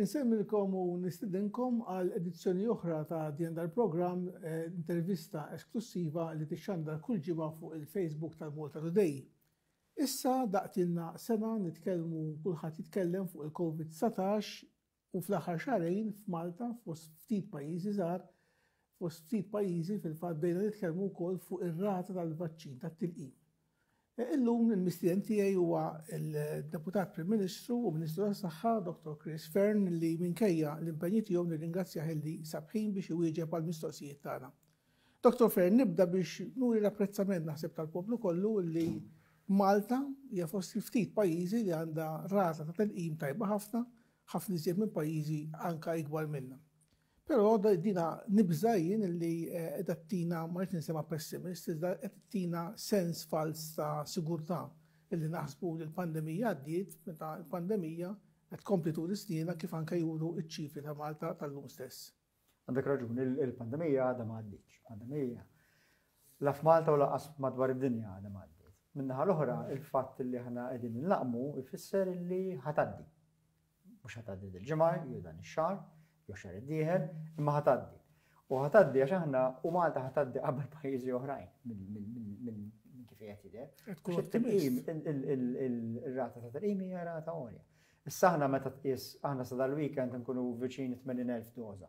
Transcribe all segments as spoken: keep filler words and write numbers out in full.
Insemmilkom u nistidinkom għal edizzjoni oħra ta' din dal-programm intervista esklusiva li tixxandar kull ġimgħa fuq il-Facebook tal-Malta Today. Issa daqtilna sena nitkellmu kulħadd jitkellem fuq il-COVID satax u fl-aħħar xarejn f'Malta fost ftit pajjiżi żgħar, fost ftit pajjiżi fil-fatt bejna nitkellmu wkoll fuq ir-rata tal-vaċċin tat-tilqim. Illum il-mistiden tiegħi huwa il-Deputat Prim Ministru u Ministru tas-Saħħa Doktor Chris Fearn li minkejja l-impenji tiegħu nirringrazzjah li sabħin biex iwieġeb għall mistoqsijiet tagħna. Doktor Fearn, nibda biex nuri l-apprezzament naħseb tal-poplu kollu li Malta hija fost ftit pajjiżi li għandha rata ta' tilqim tajba ħafna, ħafna iżjed minn pajjiżi anke ikbar minnha. Però dina nibża jien li qed tina ma rrid ninsema pessimist, iżda qed tina sens fals ta' sigurtà illi naħsbu li l-pandemija għaddiet meta l-pandemija qed tkompli tul is-sniena kif anke juru ċ-ċifri ta' Malta tal-lum stess. Għandek raġun, il-pandemija għadha ma għaddietx. Pandemija la f'Malta u laqas madwar id-dinja għadha ma għaddiet. Min-naħa l-oħra il-fatt li aħna qegħdin nlaqmu ifisser li ħatgħaddi. Mhux ħatgħaddi dil-ġimgħa, jew dan ix-xahar, jew xahar id-dieħel, imma ħatgħaddi. U ħatgħaddi għax aħna u Malta ħatgħaddi qabel pajjiżi oħrajn minn kif qed jidher. Ir-rata ta' tilqim hija rata għolja. Issa aħna meta tqies aħna sa dal-weekend nkunu viċin tmenin elf doża.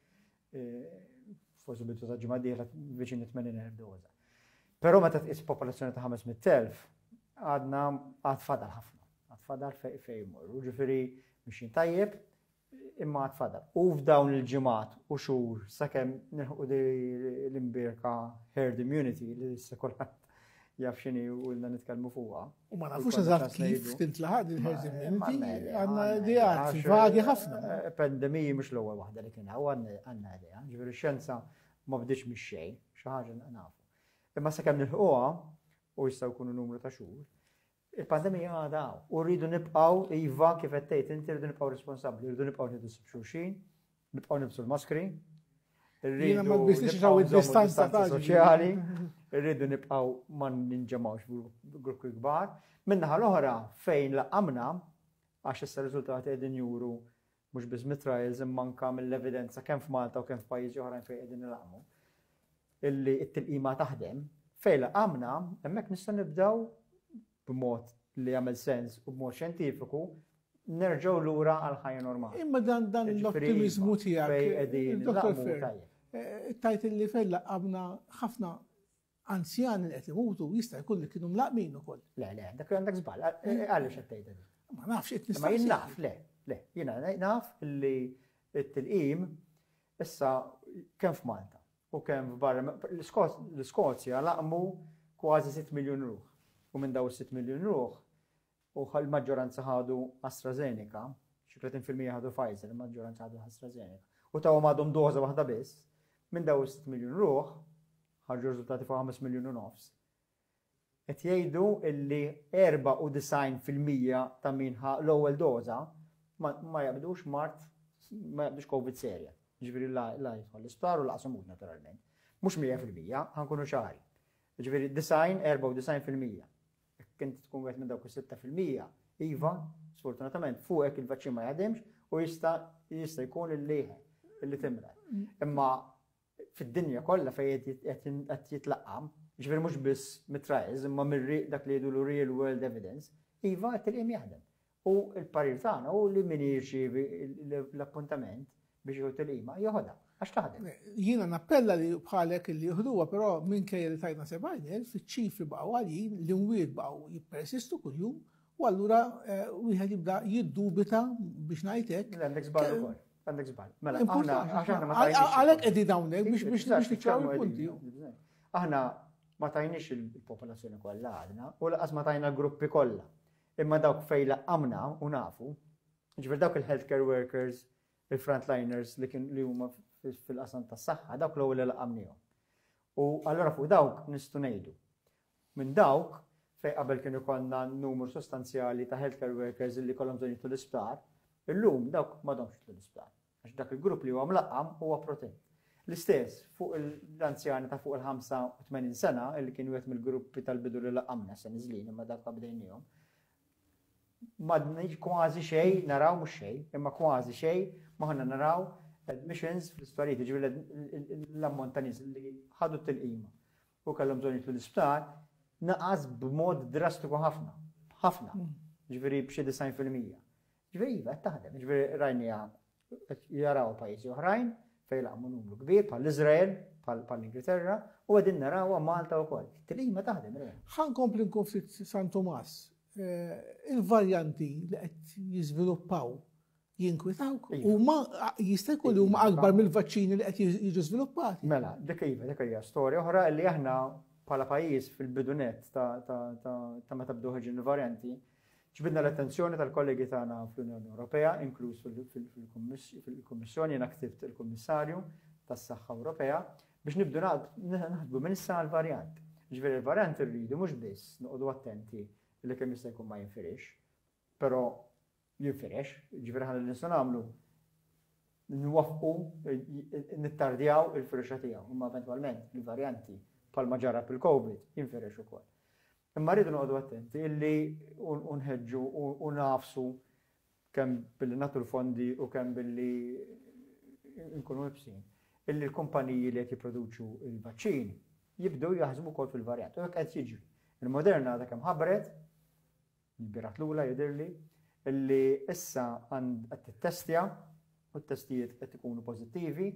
Forsi bidu ta' ġimgħa dieħla viċin tmenin elf doża. Però meta tqies popolazzjoni ta' ħames elf għadna għad fadal ħafna. Għad fadal fejn jmorru. Ġifieri mixin tajjeb imma għad fadal. U f'dawn il-ġimgħat u xhur sakemm nilħu l-imbirka herd immunity li issa kulħadd jaf x'inhi u lna nitkellmu fuqha. U ma nafux eżatt kif tintlaħaq il-herd immunity għandna ideat vagi ħafna. Pandemiji mhux l-ewwel waħda li kien hawn għandna idea. Ġifieri x-xjenza ma bdietx mix-xejn, xi ħaġa nafu. Imma sakemm nilħuha u jistgħu jkunu numru ta' xhur, il-pandemija għadha u rridu nibqgħu iva kif qed tgħid inti rridu nibqgħu responsabbli, rridu nibqgħu nidissu xulxin, nibqgħu nibsu l-maskri, rridu nibqgħu distanza soċjali, rridu nibqgħu ma ninġemgħux gruppi kbar. Min-naħa l-oħra fejn laqamna għax issa riżultati qegħdin juru mhux biss mit-trials imma anke mill-evidenza kemm f'Malta u kemm f'pajjiżi oħrajn fejn qegħdin nilaqmu illi t-tilqima taħdem, fejn laqamna hemmhekk nistgħu nibdew b'mod li jagħmel sens u b'mod xjentifiku nerġgħu lura għal ħajja normali. Imma dan dan l-ottimizmu tiegħek, Doktor Fearn, tajt li fejn laqamna ħafna anzjani li qed imutu jista' jkun li kienu mlaqmin ukoll. Le, le, dak għandek żball, għaliex qed tgħid. Ma nafx qed nista' Ma jien naf, le, le, jiena naf li t-tilqim issa kemm f'Malta u kemm f'barra l-Iskozja laqmu kważi sitt miljun ruħ. U minn daw sitt miljun ruħ u l-maġġoranza ħadu AstraZeneca, xi tletin fil-mija ħadu Pfizer, il-maġġoranza ħadu AstraZeneca. U taw għadhom doża waħda biss, minn daw sitt miljun ruħ ħarġu riżultati fuq ħames miljun u nofs. Qed jgħidu illi erba' u design fil-mija ta' min l-ewwel doża ma jaqbdux mart, ma jaqbdux COVID serja. Ġifieri la jidħol l-isptar u laqsu mut naturalment. Mhux mija fil-mija, ħankunu ċari. Ġifieri design, erba' u design fil-mija. Kint tkun għet minn dawk is-sitta fil-mija, iva, sfortunatament, fuqek il-vaċċin ma jaħdemx u jista' jista' jkun il-lieħ illi timra. Imma fid-dinja kollha fejn qed jitlaqqam, ġifieri mhux biss mit-trials, imma dak li jgħidu real world evidence, iva qed tilqim jaħdem. U l-parir tagħna u li min jirċievi l-appuntament biex jieħu tilqima joħodha. Għax taħdem. Jiena nappella li bħalek li jieħduha, però minkejja li tajna sebgħin elf fiċ-ċifri baqgħu għaljin li mwied baqgħu jippersistu kuljum u allura wieħed jibda jiddubita biex ngħid hekk. Għandek żball ukoll. Għandek żball. Mela għalhekk qegħdin hawnhekk biex biex niċċaw il-punti. Aħna ma tajniex il-popolazzjoni kollha għadna u laqas ma tajna l-gruppi kollha. Imma dawk fejn laqamna u nafu, ġifier dawk il-healthcare workers, il-frontliners li kien li huma fil-qasam tas-saħħa, dawk l-ewwel li laqamnihom. U allura fuq dawk nistgħu ngħidu. Minn dawk fejn qabel kienu ikollna numru sostanzjali ta' healthcare workers li kollhom bżonn jidħlu l-isptar, illum dawk m'għadhomx jidħlu l-isptar. Għax dak il-grupp li huwa mlaqqam huwa protett. L-istess fuq l-anzjani ta' fuq il-ħamsa u tmenin sena li kienu wieħed mill-gruppi tal-bidu li laqamna se niżlin imma dak bdejniehom. madniex kważi xej, naraw mhux xej, imma kważi xej ma ħanna naraw admissions fl-istorijiet, ġifieri l-ammont ta' nies li ħadu t-tilqima u kellhom bżonn jitlu l-isptar naqas b'mod drastiku ħafna. Ħafna. Ġifieri b'xi design fil-mija. Ġifieri iva qed taħdem, ġifieri rajnija jaraw pajjiżi oħrajn fejn laqmu numru kbir bħall-Iżrael, bħall-Ingilterra u qegħdin narawha Malta wkoll. It-tilqima taħdem. Ħankompli nkun ftit San Tomas. Il-varjanti li qed jiżviluppaw jinkwitawk u ma jista' jkun li huma akbar mill-vaċċini li qed jiġu żviluppati. Mela, dik iva, dik hija storja oħra li aħna bħala pajjiż fil-bidunet ta' meta bdew ħeġin il-varjanti ġbidna l-attenzjoni tal-kollegi tagħna fl-Unjoni Ewropea, inkluż fil-Kummissjoni, jiena ktibt il-Kummissarju tas-Saħħa Ewropea biex nibdu naħdmu minn issa l-varjant. Ġifieri l-varjant irridu mhux biss noqogħdu attenti li kemm jista' jkun ma jinfirix, però jinfirex, ġifieri ħana li nistgħu nagħmlu nwaffqu nittardjaw il-firxa tiegħu, imma eventwalment il-varjanti bħalma ġara bil-COVID jinfirex ukoll. Imma rridu noqogħdu attenti illi unħeġġu u nafsu kemm billi nagħtu l-fondi u kemm billi nkunu websin. Illi l-kumpaniji li qed jipproduċu l-vaċċin jibdew jaħsbu wkoll fil-varjant. U hekk qed jiġri. Il-Moderna għadha kemm ħabbret, l-birat l-ula jidhirli, illi issa qed tittestja u t-testijiet qed ikunu pożittivi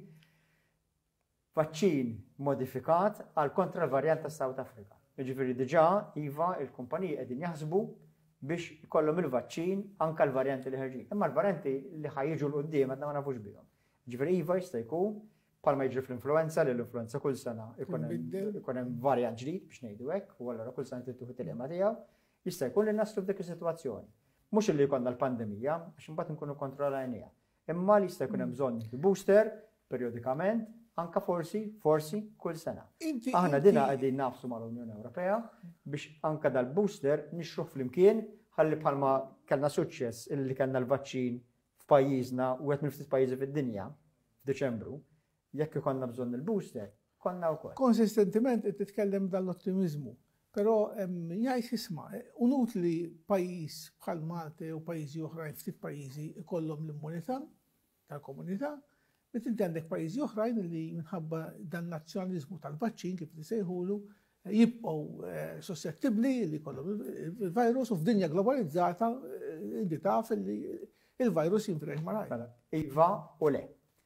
vaċċin modifikat għal kontra l-varjant tas South Africa. Jiġifieri diġà iva il-kumpaniji qegħdin jaħsbu biex ikollhom il-vaċċin anke l-varjanti li ħarġin. Imma l-varjanti li ħajjiġu l qudiem qed ma nafux bihom. Jiġifieri iva jista' jkun bħalma jiġri fl-influenza li l-influenza kull sena ikun hemm varjant ġdid biex ngħidu hekk u allura kull sena tittuħu il-ilma tiegħu, jista' jkun li naslu f'dik is-sitwazzjoni. Mhux illi jkollna l-pandemija għax imbagħad nkunu kontrollajnija. Imma li jista' jkun hemm bżonn booster periodikament anka forsi, forsi kull sena. Aħna dina qegħdin nafsu mal-Unjoni Ewropea biex anka dal-booster nixruh flimkien ħalli bħalma kellna suċċess illi kellna l-vaċċin f'pajjiżna u qed mill-ftit pajjiżi fid-dinja f'Diċembru, jekk ikollna bżonn il-booster, konna wkoll. Konsistentement qed titkellem dal-ottimizmu, però jgħid isma' unut li pajjiż bħal Malta u pajjiżi oħrajn ftit pajjiżi ikollhom l-immunità tal-komunità. Bit inti għandek pajjiżi oħrajn li minħabba dan nazzjonaliżmu tal-vaċċin kif tisejħulu jibqgħu suscettibbli li jkollhom il-virus u f'dinja globalizzata inti taf li il-virus jinfresh malajr. Iva u le.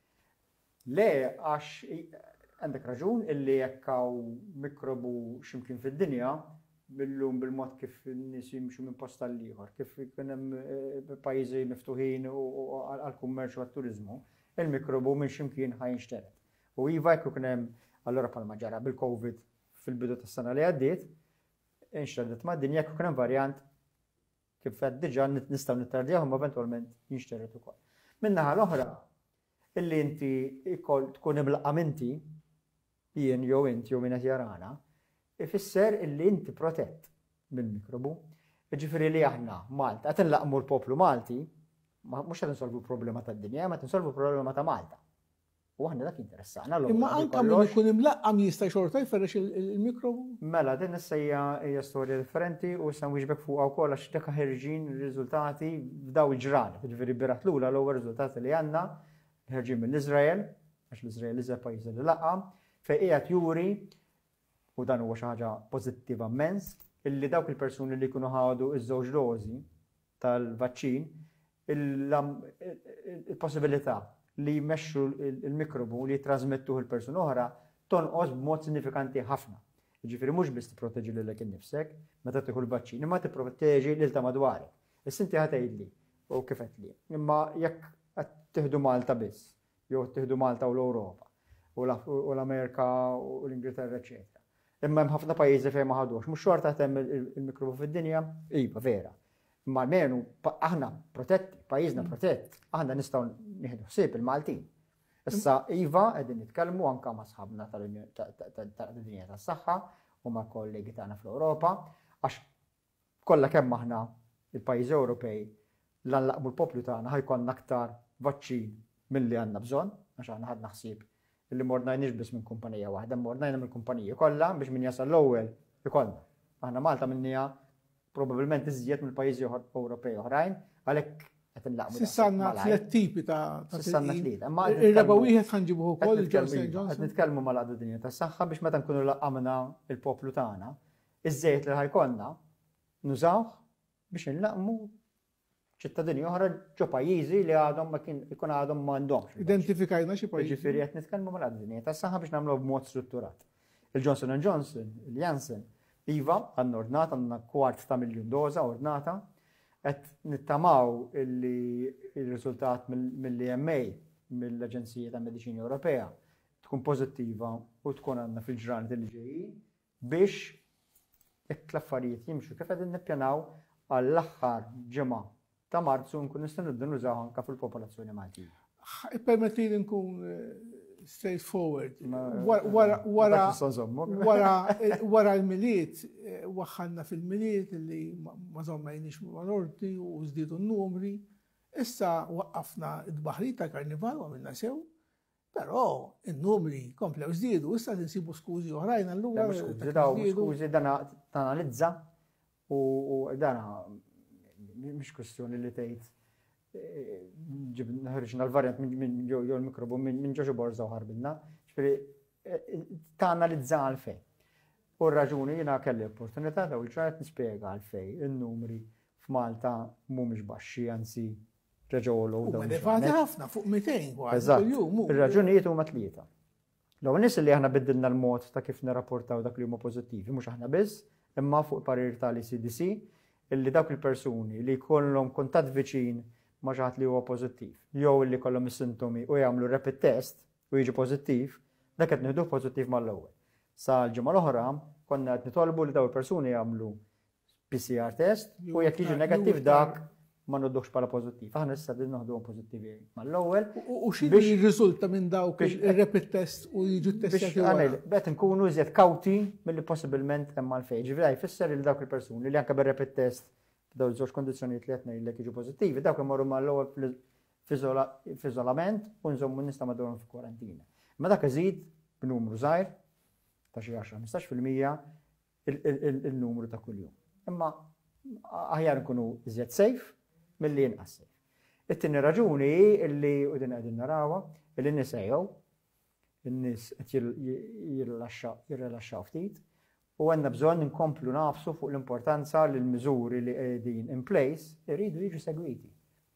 Le għax għandek raġun illi jekk hawn mikrobu x'imkien fid-dinja billum bil-mod kif n-nies jimxu minn post tal-ieħor, kif kien hemm pajjiżi miftuħin għall-kummerċ u għat-turiżmu. Il-mikrobu minn ximkien ħajnxteret. U iva jekk kien hemm allura bħalma ġara bil-COVID fil-bidu tas-sena li għaddiet, inxteret mad-dinja jekk kien hemm varjant kif qed diġà nistgħu nittardjahom eventwalment jinxteret ukoll. Min-naħa l-oħra, illi inti tkun imlaqqa inti, jien jew inti jew min qed jarana, ifisser illi inti protett mill-mikrobu. Jiġifieri li aħna Malta qed inlaqmu l-poplu Malti, mux għad nsolvu problema ta' d-dinja, ma t-nsolvu problema ta' Malta. U għahna dak interessana. Imma anka minn ikun imlaqqam jista' xorta jferrex il-mikrobu? Mela, din issa hija storja differenti u issa wieġbek fuq wkoll għax dak ħerġin riżultati f'daw il-ġran. Ġifieri birat lula l-ewwel riżultati li għandna ħerġin mill-Iżrael, għax l-Iżrael iżda pajjiż li laqqa, fejn qiegħed juri u dan huwa xi ħaġa pożittiva immens, illi dawk il-persuni li jkunu ħadu iż-żewġ dożi tal-vaċċin il-possibilità li jmexxu il-mikrobu li jitrasmettuh il-persuna oħra tonqos b'mod sinifikanti ħafna. Jiġifieri mhux biss tipproteġi lilek innifsek meta tieħu l-vaċċin, imma tipproteġi lil ta' madwarek. Issa inti ħad tgħidli u kif qedli. Imma jekk qed tieħdu Malta biss, jew tieħdu Malta u l-Ewropa u l-Amerika u l-Ingilterra eċetera. Imma hemm ħafna pajjiżi fejn ma ħadux, mhux xorta hemm il-mikrobu fid-dinja, iva vera. Imma almenu aħna protetti, pajjiżna protett, aħna nistgħu nieħdu ħsieb il-Maltin. Issa iva qegħdin nitkellmu anke ma' sħabna tal-dinja tas-saħħa u ma' kollegi tagħna fl-Ewropa għax kollha kemm aħna il-pajjiżi Ewropej l-anlaqmu l-poplu tagħna ħajkollna aktar vaċċin milli għandna bżonn għax aħna ħadna ħsieb illi mordnajniex biss minn kumpanija waħda, mordnajna mill-kumpaniji kollha biex min jasal l-ewwel ikollna. Aħna Malta minnija probabilment iżjed mill-pajjiżi Ewropej oħrajn, għalhekk qed inlaqmu. Sissanna tliet tipi ta' Sissanna tliet. Ir-raba wieħed ħanġibuh ukoll il-Johnson Johnson. Qed nitkellmu mal-qagħda dinja tas-saħħa biex meta nkunu laqamna il-poplu tagħna, iż-żejt li ħajkonna nużawh biex inlaqmu ċittadini oħra ġo pajjiżi li għadhom ma kien ikun għadhom m'għandhomx. Identifikajna xi pajjiżi. Ġifieri qed nitkellmu mal-qagħda dinja tas-saħħa biex nagħmluh b'mod strutturat. Il-Johnson and Johnson, il-Janssen, iva għandna ordnata għandna kwart ta' miljun doża ordnata, qed nittamaw illi il-riżultat mill-E M A, mill-Aġenzija ta' Mediċini Ewropea, tkun pożittiva u tkun għandna fil-ġranet li ġejjin biex jekk l-affarijiet jimxu kif qegħdin nippjanaw għall-aħħar ġimgħa ta' Marzu nkun nistgħu nibdew nużaw anke fil-popolazzjoni Maltija. Permetti li nkun straightforward. Wara l-miliet, waħħalna fil-miliet li ma żommajniex mal-orti u żdiedu n-numri. Issa waqqafna id-baħri ta' Karnival u għamilna sew, però n-numri komplew żdiedu, issa tinsibu skużi oħrajn allura. Skużi dana tanalizza u dana mhix kwestjoni li tgħid ħarġna l-varjant minn jew l-mikrobu minn ġoġu borza u ħarbilna, ġifieri tanalizza għalfejn. U r-raġuni jiena kelli opportunità daw il-ġranet nispjega għalfejn in-numri f'Malta mhumiex baxxi, anzi reġgħu dawn. Elevati ħafna fuq mitejn kuljum. Ir-raġunijiet huma tlieta. L-ewwel nies li aħna biddilna l-mod ta' kif nirrapportaw dak li huma pożittivi, mhux aħna biss, imma fuq parir tal-E C D C illi dawk il-persuni li jkollhom kuntatt viċin ma' ġaħat li huwa pożittiv, jew li kollhom is-sintomi u jagħmlu rapid test u jiġi pożittiv, dak qed nieħduh pożittiv mal-ewwel. Sa l-ġimgħa l-oħra konna qed nitolbu li dawn il-persuni jagħmlu P C R test u jekk jiġi negattiv dak ma nodduhx bħala pożittiv. Aħna issa din naħduhom pożittivi mal-ewwel. U x'inhu jirriżulta minn dawk ir-rapid test u jiġu ttestjati wara? Qed nkunu iżjed kawti milli possibilment hemm għalfejn. Ġifieri jfisser li dawk il-persuni li anke bir-rapid test daw żewġ kondizzjonijiet li qed ngħidlek jiġu pożittivi, dawk imorru mal-ewwel f'iżolament u nżommu nista' madwarhom f'kwarantina. Ma dak iżid b'numru żgħir ta' xi għaxar ħmistax fil-mija il-numru ta' kuljum. Imma aħjar nkunu iżjed safe milli inqas safe. It-tieni raġuni li u din qegħdin narawha li n-nies ejjew, in-nies qed jirrilaxxaw ftit. U għandna bżonn inkomplu nafsu fuq l-importanza li l-miżuri li qegħdin in place iridu jiġu segwiti.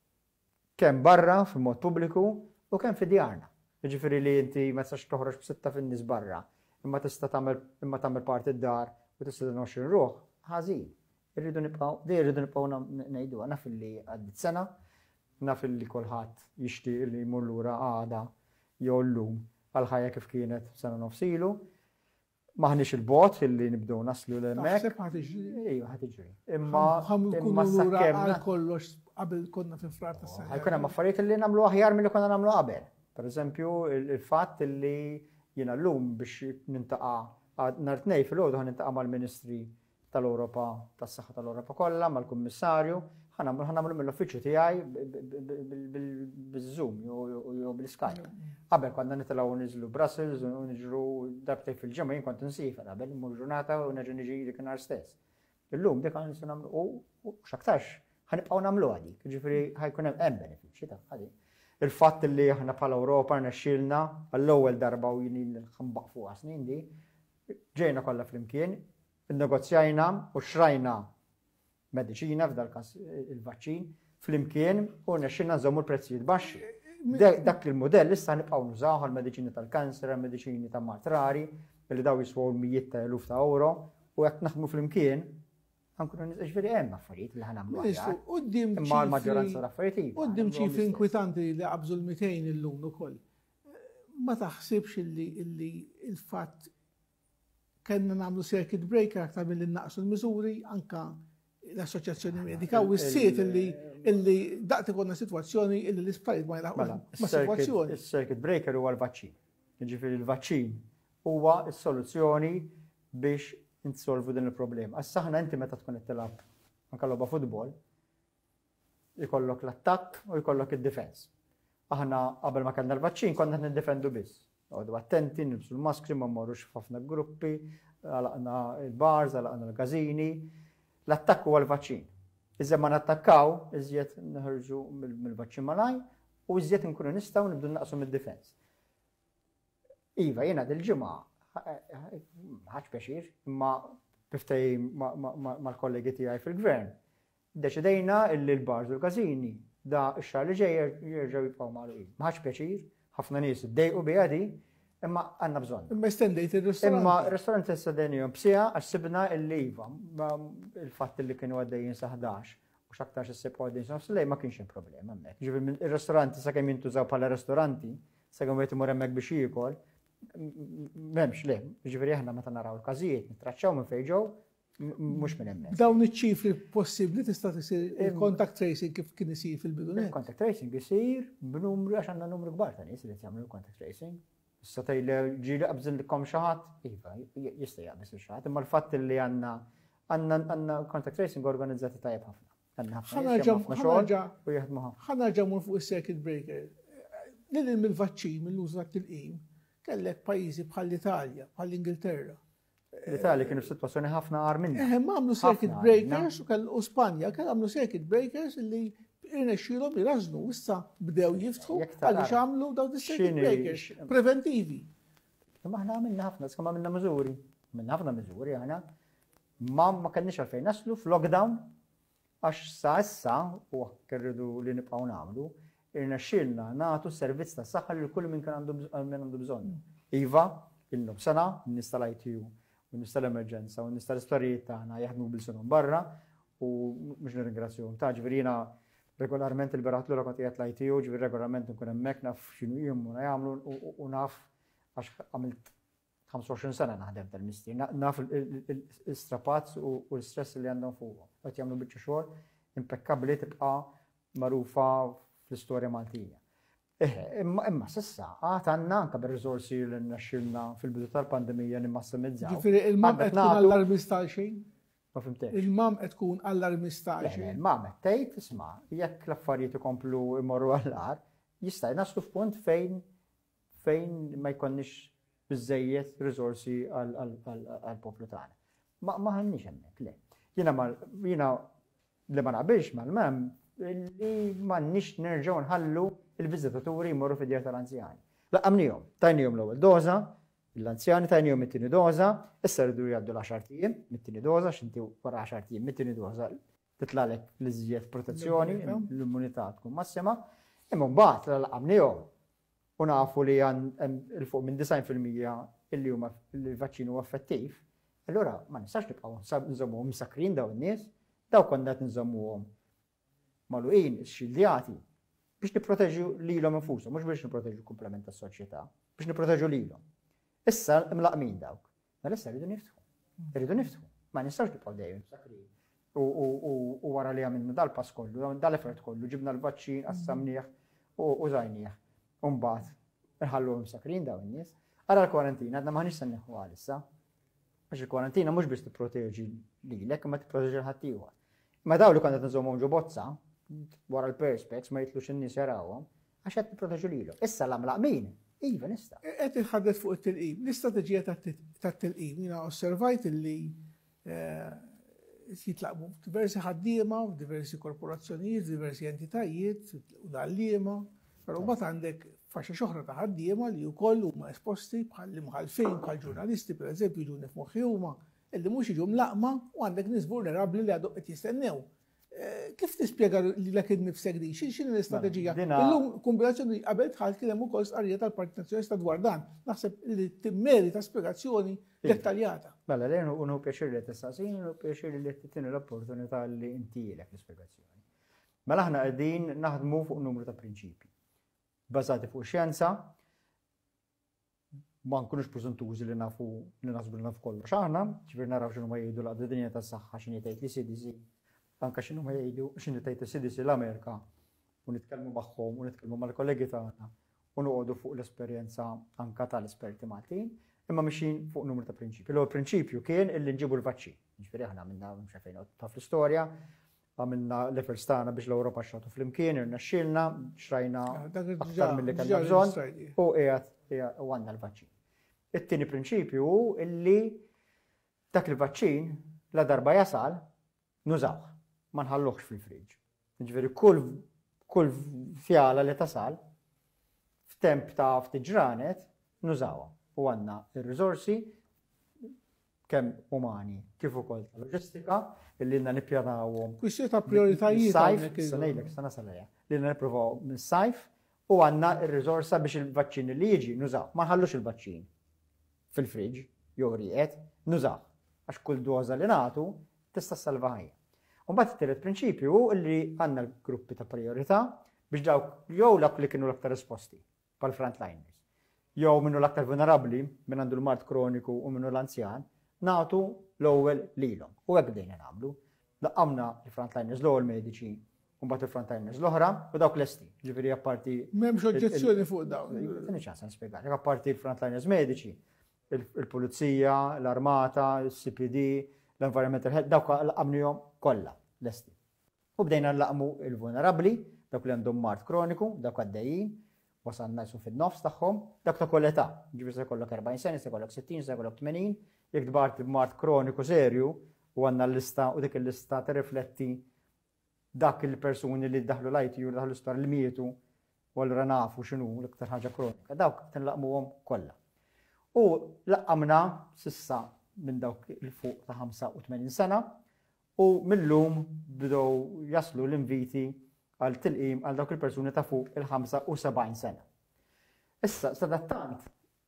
Kemm barra fil-mod pubbliku u kemm fid-djarna. Jiġifieri li inti ma tistax toħroġ b'sitta fin-nies barra, imma tista' tagħmel imma tagħmel parti d-dar u tista' tinoxxi ruħ, ħażin. Irridu nibqgħu, di irridu nibqgħu ngħidu naf illi għaddit sena, naf illi kulħadd jixtieq li jmur lura għada jew llum għal ħajja kif kienet sena nofsilu. Maħniex il-bot illi nibdew naslu l-hemmhekk. Ejja ħad iġri. Imma imma sakkemm kollox qabel konna fi frar tas-sena. Ħajkun hemm affarijiet illi nagħmlu aħjar milli konna nagħmlu qabel. Pereżempju il-fatt illi jiena llum biex nintaqa' nhar tnejn filgħodu ħanintaqa' mal-Ministri tal-Ewropa tas-Saħħa tal-Ewropa kollha, mal-Kummissarju, ħanagħmlu mill-uffiċċju tiegħi bil-Zoom jew bil-Skype. Qabel konna nitilgħu niżlu Brussels u niġru darbtejn fil-ġimgħa jien kont insifar qabel immur ġurnata u nerġa' niġi dik nhar stess. Illum dik għan nistgħu nagħmlu u x'aktarx ħanibqgħu nagħmluha dik, jiġifieri ħajkun hemm benefiċċji ta' ħadi. Il-fatt li aħna bħala Ewropa rnexxielna għall-ewwel darba u jien nħambaq fuqha snin di, ġejna kollha flimkien, innegozjajna u xrajna mediċina f'dal każ il-vaċċin flimkien u rnexxielna nżommu l-prezzijiet baxxi. Dak il-modell issa nibqgħu nużaw għall-mediċini tal-kanser, għall-mediċini ta' martrari, li daw jiswew mijiet ta' eluf ta' euro u jekk naħdmu flimkien ħankunu niżġifieri hemm affarijiet li ħanagħmlu aħjar. Imma l-maġġoranza tal-affarijiet. Quddiem ċifri inkwitanti li qabżu l-mitejn illum ukoll. Ma taħsibx illi il-fatt kellna nagħmlu circuit breaker aktar milli naqsu l-miżuri anka l-Assoċjazzjoni Medika u s-siet illi daqt ikonna sitwazzjoni illi l-isptarijiet ma jlaħqux ma' sitwazzjoni. Is-circuit breaker huwa l-vaċċin. Jiġifieri l-vaċċin huwa s-soluzzjoni biex insolvu din il-problema. Issa aħna inti meta tkun qed tilgħab anke logħba futbol, ikollok l-attakk u jkollok id-difens. Aħna qabel ma kellna l-vaċċin konna qed niddefendu biss. Għodu attenti, nilbsu l-maskri, ma mmorrux f'ħafna gruppi, għalaqna il-bars, għalaqna l-gazini. l-attakk huwa l-vaċċin. Iżda ma nattakkaw, iżjed nħarġu mill-vaċċin malaj u iżjed nkunu nistgħu nibdu naqsu mid-difens. Iva, jiena dil-ġimgħa ħaġ pjaċir, imma biftej mal-kollegi tiegħi fil-gvern. Deċidejna illi l-bars u l-kazini da x-xahar li ġej jerġgħu jibqgħu magħluqin. Ma ħaġ pjaċir, ħafna nies iddejqu biha di, imma għandna bżonn. Imma estendejt ir-ristorant. Imma r-ristorant estendejnihom bsija għax sibna l-iva, il-fatt li kienu għaddejjin sa ħdax u x'aktarx issib għaddejjin sa nofs lejl ma kienx hemm problema hemmhekk. Ġifieri ir-ristoranti sakemm jintużaw bħala ristoranti, sakemm wieħed imur hemmhekk biex jiekol, m'hemmx le. Ġifieri aħna meta naraw il-każijiet nittraċċaw minn fejn ġew mhux minn hemmhekk. Dawn iċ-ċifri possibbli tista' tisir il-contact tracing kif kien isir fil-bidunet. Il-contact tracing isir b'numru għax għandna numru kbar ta' nies li jagħmlu contact tracing. Issa tgħidli ġieli qabżilkom xi ħadd, iva, jista' jaqbes il xi ħadd, imma l-fatt li għandna għandna contact tracing organizzati tajjeb ħafna. Għandna ħafna xogħol u jaħdmu ħafna. Ħanarġa' mur fuq is-circuit breaker. Lil mill-vaċċin mill-użu tat-tilqim kellek pajjiżi bħall-Italja, bħall-Ingilterra. L-Italja kienu f'sitwazzjoni ħafna għar minna. Eh, ma għamlu circuit breakers u Spanja kell għamlu circuit breakers li irnexxilhom jirażnu issa bdew jiftħu għaliex għamlu dawn is-circuit breakers preventivi. Imma aħna għamilna ħafna, skam għamilna miżuri. Għamilna ħafna miżuri aħna. Ma ma kenniex għalfejn naslu f'lockdown għax sa issa u kerridu li nibqgħu nagħmlu irnexxilna nagħtu servizz tas saħħa lil kull min kien għandu bżonn. Iva, illum sena, n-nies tal-I T U u n-nies tal-emerġenza u n-nies tal-istorijiet tagħna jaħdmu bil-sunhom barra u mhux nirringrazzjahom. Ta' ġifieri jiena regolarment il-berat l kont qiegħed l-I T U, ġifieri regolarment nkun hemmhekk naf x'inhu jiemm u jagħmlu u naf għax għamilt ħamsa u għoxrin sena naħdem tal-mistier, naf il-strapazz u l-stress li għandhom fuqhom. Qed jagħmlu biċċa xogħol impeccabbli tibqa' magħrufa fl-istorja Maltija. Imma s'issa għad għandna anke bir-riżorsi li nnaxxilna fil-bidu tal-pandemija nimmassimizzaw. Ġifieri il-mam qed tkun allarmista għal xejn? Ma fimtex. Il-mam qed tkun allarmista għal xejn? Il-mam qed tgħid isma' jekk l-affarijiet ikomplu imorru għall-għar, jista' naslu f'punt fejn fejn ma jkollniex biżejjed riżorsi għall-poplu tagħna. Ma ħanniex hemmhekk le. Jiena li ma naqbilx mal-mem li m'għandniex nerġgħu nħallu il-viżitaturi jmorru fid-djar tal-anzjani. Laqamnihom, tajnihom l-ewwel doża, l-anzjani tajnihom it-tieni doża, issa rridu jgħaddu l-għaxar tiem, mit-tieni doża, x'inti wara għaxar tiem mit-tieni doża titlalek l-iżjed protezzjoni, l-immunità tkun massima, imma mbagħad laqamnihom u nafu li il-fuq minn design fil-mija illi huma il-vaċċin huwa effettiv, allura ma nistax nibqgħu nżommuhom misakrin dawn in-nies, daw konna qed nżommuhom magħluqin ix-xildjati biex nipproteġu lilhom infushom, mhux biex nipproteġu komplement tas-soċjetà, biex nipproteġu lilhom. Issa mlaqmin dawk. Mela issa rridu niftħu. Irridu niftħu. Ma nistgħux nibqgħu dejjem misakrin. U wara li għamilna dal-pass kollu, dal-effort kollu, ġibna l-vaċċin, qassamnieh u żajnieh. U mbagħad inħalluhom sakrin dawn in-nies. Ara l-kwarantina għadna maħniex se neħu għalissa. Għax il-kwarantina mhux biex tipproteġi lilek imma tipproteġi ħadd ieħor. Ma dawn li kont qed nżommhom ġo bozza wara l-perspex ma jitlux in-nies jarawhom għax qed nipproteġu lilhom. Issa l-amlaqmin, iva nista'. Qed inħaddet fuq it-tilqim. L-istrateġija tat-tilqim jiena osservajt illi jitlaqmu diversi ħaddiema, diversi korporazzjonijiet, diversi entitajiet, u għalliema, però mbagħad għandek faxxa xoħra ta' ħaddiema li wkoll huma esposti bħal mħalfin, bħal ġurnalisti pereżempju jiġu nifmoħħi huma illi mhux jiġu mlaqma u għandek nies vulnerabbli li għadhom qed jistennew. Kif tispjega lilek innifsek di? X'inhi l-istrateġija? Illum kombinazzjoni qabel tħall kien hemm ukoll stqarrija tal-Partit Nazzjonalista dwar dan. Naħseb li timmeri ta' spjegazzjoni dettaljata. Mela lejn hu pjaċir li tistaqsin u pjaċir li tittieni l-opportunità li intielek l-ispjegazzjoni. Mela aħna qegħdin naħdmu fuq numru ta' prinċipji. Bażati fuq xjenza, ma nkunux preżuntużi li nafu li nasbu li nafu kollox aħna, ġifier naraw x'inhu ma jgħidu l-qadra tas-saħħa x'inhi tgħid li C D C. Anka x'inhu ma jgħidu x'inhi tgħid is-C D C l-Amerika u nitkellmu magħhom u nitkellmu mal-kollegi tagħna u noqogħdu fuq l-esperjenza anka tal-esperti Maltin, imma mixin fuq numru ta' prinċipji. L-ewwel prinċipju kien illi nġibu l-vaċċin. Ġifieri aħna għamilna mhux fejn ta' fl-istorja, għamilna l-efforts tagħna biex l-Ewropa xagħtu flimkien, irnexxielna, xrajna aktar milli kellna bżonn u qiegħed u għandna l-vaċċin. It-tieni prinċipju illi dak il-vaċċin la darba jasal nużawh, ma nħalluhx fil-friġ. Ġifieri kull kull fjala li tasal f'temp ta' ftit ġranet nużawha u għandna r-riżorsi kemm umani kif ukoll ta' loġistika illi għandna nippjanawhom. Kwistjoni ta' prioritajiet Sajf, sa ngħidlek sa nasal lejha. Li nippruvaw mis-sajf u għandna r-riżorsa biex il-vaċċin li jiġi nużaw. Ma nħallux il-vaċċin fil-friġ jew riqet, nużaw. Għax kull doża li nagħtu tista' ssalva ħajja. U mbagħad it-tielet prinċipju li għandna l-gruppi ta' priorità biex dawk jew dak li kienu l-aktar esposti bħal frontliners. Jew minnu l-aktar vulnerabbli minn għandu l-mart kroniku u minnu l-anzjan, nagħtu l-ewwel lilhom. U hekk bdejna nagħmlu. Daqqamna l-frontliners l-ewwel mediċi u mbagħad il-frontliners l-oħra u dawk lesti. Ġifieri apparti. M'hemmx oġġezzjoni fuq dawn. Tieni ċans nispjegalek. Apparti l-frontliners mediċi, il-pulizija, l-armata, il-C P D, l-environmental health, dawk laqamnihom kollha lesti. U bdejna nlaqmu il-vulnerabbli, dawk li għandhom mart kroniku, dawk għaddejjin, wasalna jsu fin-nofs tagħhom, dak ta' kull età. Ġifieri se jkollok erbgħin sena, se jkollok sittin, se jkollok tmenin, jekk dbart b'mart kroniku serju u għandna l-lista u dik il-lista tirrifletti dak il-persuni li daħlu l-I T U, daħlu l-isptar li mietu u allura nafu x'inhu l-iktar ħaġa kronika. Dawk tinlaqmuhom kollha. U laqqamna sissa minn dawk il-fuq ta' ħamsa u tmenin sena u millum bdew jaslu l-inviti għal tilqim għal dawk il-persuni ta' fuq il-ħamsa u sebgħin sena. Issa, sadattant,